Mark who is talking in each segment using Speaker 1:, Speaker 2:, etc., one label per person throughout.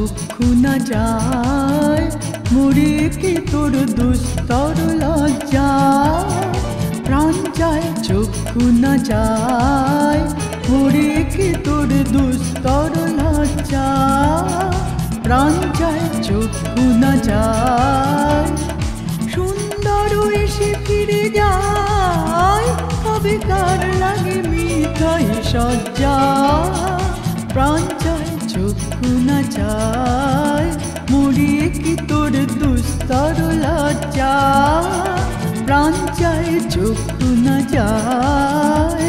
Speaker 1: চক্ষু না যায় মরে কি তোর দুস্তর লজ্জা প্রাণ চায় চক্ষু না যায় মরে কি তোর দুস্তর লজ্জা প্রাণ চায় চক্ষু না যায় সুন্দর এসে ফিরে যায় তবে কার লাগে মিঠাই সজ্জা প্রাণ চায় চক্ষু না চায় মরিয়ে কি তোর দুস্তর লজ্জা প্রাণ চায় চক্ষু না যায়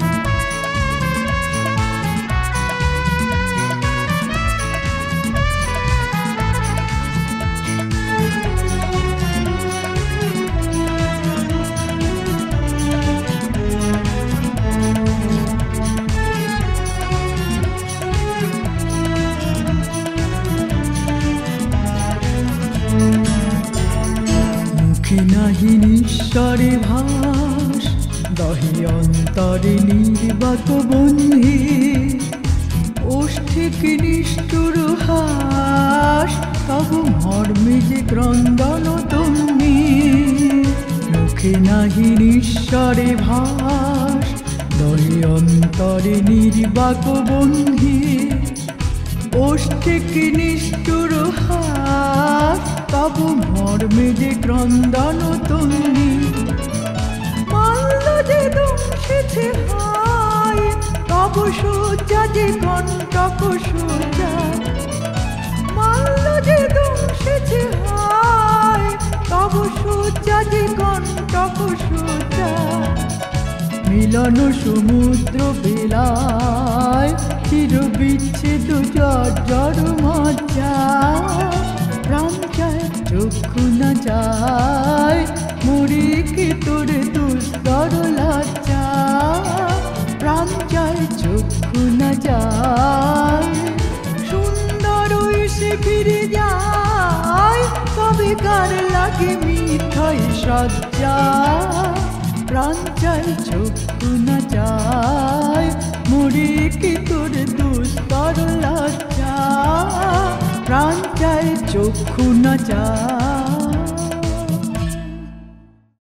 Speaker 1: নাহি নিঃস্বরে ভাস দহে অন্তরে নির্বাক বন্ধি ওষ্ঠিক নিষ্ঠুর হাস তব মর্মে যে ক্রন্দন তুমি মুখে নাহি নিঃস্বরে ভাস দহে অন্তরে নির্বাক বন্ধি ওষ্ঠিক নিষ্ঠুর হাস তব মর্মে যে ক্রন্দন তুমি মাল্য যে দংশেছে হায় তব সজ্জা যে কণ্টক সজ্জা মাল্য যে দংশেছে হায় তব সজ্জা যে কণ্টক সজ্জা মিলন সমুদ্র বেলায় চির বিচ্ছেদ জর্জর মজ্জা প্রাণ চায় চক্ষু না যায় মরি কি তোর দুস্তর লজ্জা প্রাণ চায় চক্ষু না যায় সুন্দর এসে ফিরে যায় তবে কার লাগে মিঠাই সজ্জা প্রাণ চায় চক্ষু না যায় মরি কি তোর দুস্তর লজ্জা প্রাণ চায় চক্ষু না যায়।